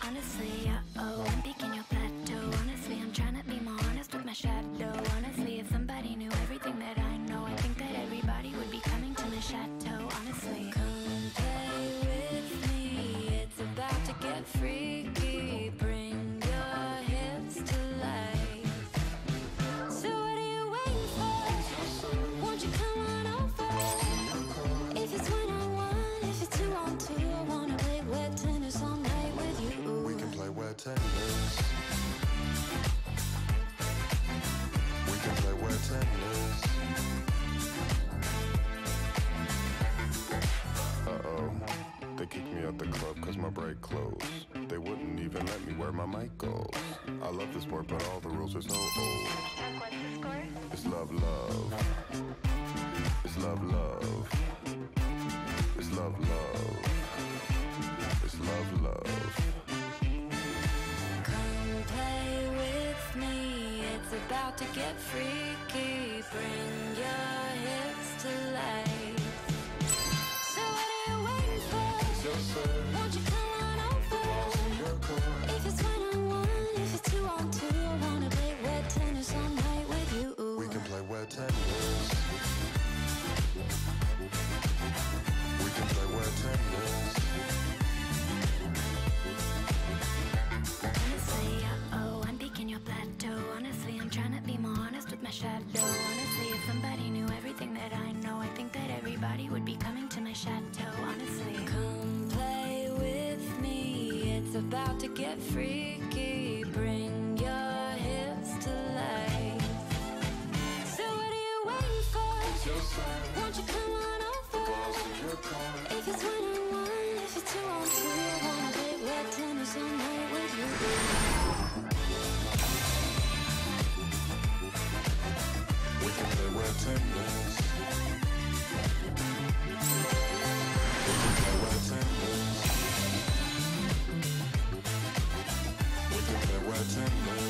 honestly. I'm peaking your plateau. Honestly, I'm trying to be more honest with my shadow. Honestly, if somebody knew everything that I know, I think that everybody would be coming to my chateau. Honestly, come play with me. It's about to get freaky. Bring your hips to life. So what are you waiting for? Won't you come on over? If it's one on one, if it's 2 on 2, I wanna play wet tennis all night with you. We can play wet tennis. We can play wet tennis. They kicked me out the club cause my break closed. They wouldn't even let me wear my mic goes. I love the sport but all the rules are so old. What's the score? It's love, love. It's love, love. It's love, love. It's love, love. Come play with me. It's about to get freaky. Bring your hips to life. So what are you waiting for? Won't you come on over? If it's 1 on 1, if it's 2 on 2, I wanna play wet tennis all night with you. We can play wet tennis. We can play wet tennis. Honestly, I'm peaking your plateau. Honestly, I'm trying to be more honest with my shadow. Honestly, if somebody knew everything that I know, I think that everybody would be coming to my chateau. Honestly, come play with me. It's about to get freaky. Bring your hips to life. So what are you waiting for? Won't you come on over? If it's 1 on 1, if it's 2 on 2, I wanna play wet tennis all night with you. We can play wet tennis. We can play wet tennis. We can play wet tennis.